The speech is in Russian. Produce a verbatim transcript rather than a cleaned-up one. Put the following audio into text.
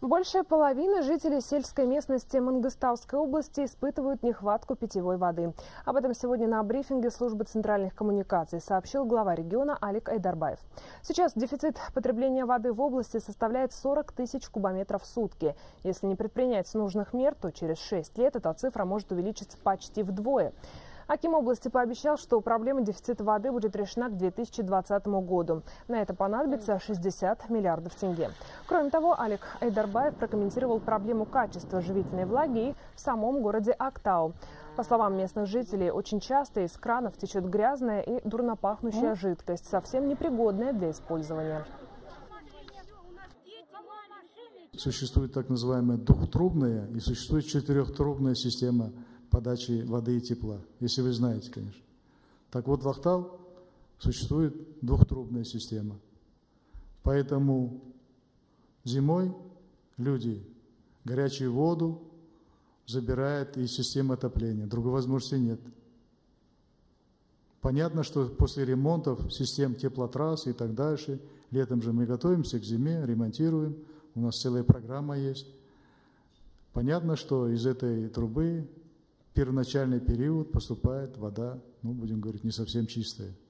Большая половина жителей сельской местности Мангыстауской области испытывают нехватку питьевой воды. Об этом сегодня на брифинге службы центральных коммуникаций сообщил глава региона Алик Айдарбаев. Сейчас дефицит потребления воды в области составляет сорок тысяч кубометров в сутки. Если не предпринять нужных мер, то через шесть лет эта цифра может увеличиться почти вдвое. Аким области пообещал, что проблема дефицита воды будет решена к две тысячи двадцатому году. На это понадобится шестьдесят миллиардов тенге. Кроме того, Алик Айдарбаев прокомментировал проблему качества живительной влаги и в самом городе Актау. По словам местных жителей, очень часто из кранов течет грязная и дурнопахнущая жидкость, совсем непригодная для использования. Существует так называемая двухтрубная и существует четырехтрубная система подачи воды и тепла, если вы знаете, конечно. Так вот, в Актау существует двухтрубная система. Поэтому зимой люди горячую воду забирают из системы отопления. Другой возможности нет. Понятно, что после ремонтов систем теплотрасс и так дальше, летом же мы готовимся к зиме, ремонтируем, у нас целая программа есть. Понятно, что из этой трубы первоначальный период поступает вода, ну, будем говорить, не совсем чистая.